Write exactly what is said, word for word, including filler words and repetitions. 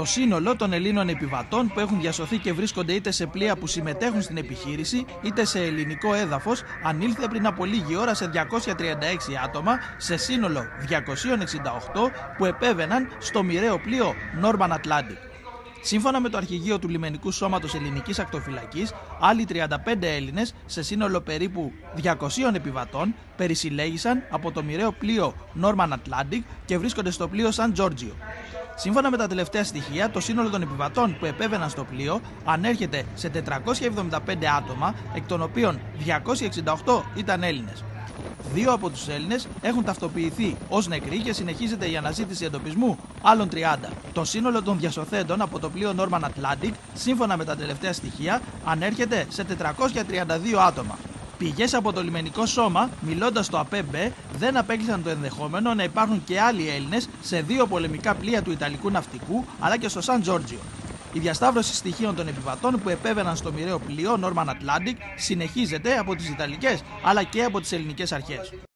σύνολο των Ελλήνων επιβατών που έχουν διασωθεί και βρίσκονται είτε σε πλοία που συμμετέχουν στην επιχείρηση είτε σε ελληνικό έδαφος ανήλθε πριν από λίγη ώρα σε διακόσια τριάντα έξι άτομα σε σύνολο διακόσια εξήντα οκτώ που επέβαιναν στο μοιραίο πλοίο Norman Atlantic. Σύμφωνα με το αρχηγείο του Λιμενικού Σώματος Ελληνικής Ακτοφυλακής, άλλοι τριάντα πέντε Έλληνες σε σύνολο περίπου διακοσίων επιβατών περισυλλέγησαν από το μοιραίο πλοίο Norman Atlantic και βρίσκονται στο πλοίο San Giorgio. Σύμφωνα με τα τελευταία στοιχεία, το σύνολο των επιβατών που επέβαιναν στο πλοίο ανέρχεται σε τετρακόσια εβδομήντα πέντε άτομα, εκ των οποίων διακόσια εξήντα οκτώ ήταν Έλληνες. Δύο από τους Έλληνες έχουν ταυτοποιηθεί ως νεκροί και συνεχίζεται η αναζήτηση εντοπισμού άλλων τριάντα. Το σύνολο των διασωθέντων από το πλοίο Norman Atlantic, σύμφωνα με τα τελευταία στοιχεία, ανέρχεται σε τετρακόσια τριάντα δύο άτομα. Πηγές από το λιμενικό σώμα, μιλώντας στο ΑΠΕΜΠΕ, δεν απέκλεισαν το ενδεχόμενο να υπάρχουν και άλλοι Έλληνες σε δύο πολεμικά πλοία του Ιταλικού ναυτικού αλλά και στο Σαν Τζόρτζιο. Η διασταύρωση στοιχείων των επιβατών που επέβαιναν στο μοιραίο πλοίο Norman Atlantic συνεχίζεται από τις Ιταλικές αλλά και από τις ελληνικές αρχές.